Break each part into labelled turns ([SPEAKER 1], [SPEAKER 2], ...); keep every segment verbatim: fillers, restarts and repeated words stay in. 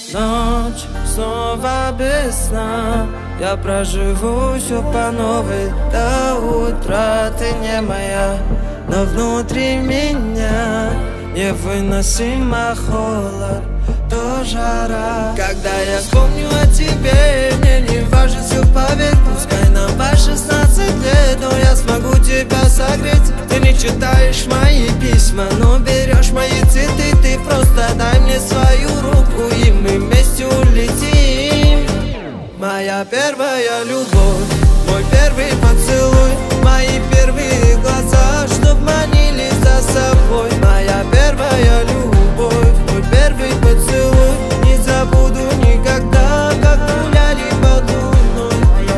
[SPEAKER 1] Ночь снова без сна, я проживу все по новой до утра. Ты не моя, но внутри меня невыносимо холод, то жара. Когда я вспомню о тебе, мне не важно все, поверь. Пускай нам по шестнадцать лет, но я смогу тебя согреть. Ты не читаешь мои письма, но берешь мои цветы. Ты просто дай мне свою руку, и мы вместе улетим. Моя первая любовь, мой первый поцелуй, мои первые глаза, чтоб манили за собой. Моя первая любовь, мой первый поцелуй, не забуду никогда, как гуляли под луной.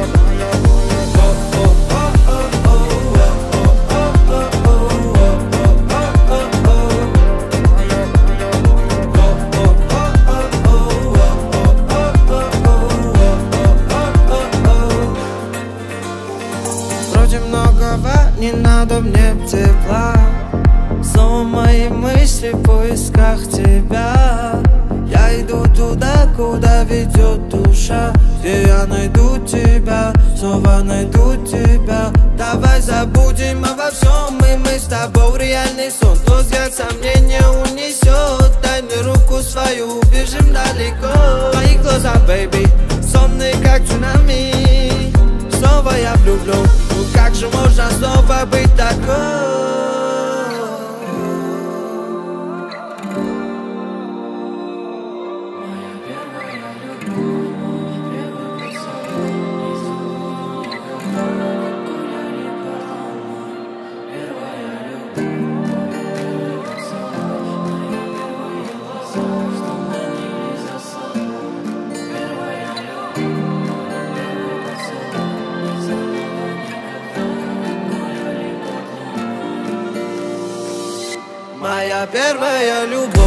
[SPEAKER 1] Вроде многого не надо мне тепла, снова мои мысли в поисках тебя. Я иду туда, куда ведет душа, где я найду тебя, снова найду тебя. Давай забудем обо всем, и мы с тобой в реальный сон. Твой взгляд сомнения унесет, дай мне руку свою, убежим далеко. Твои глаза, бэйби, сонные как цунами. Снова я влюблен, ну как же можно снова быть такой? Моя первая любовь.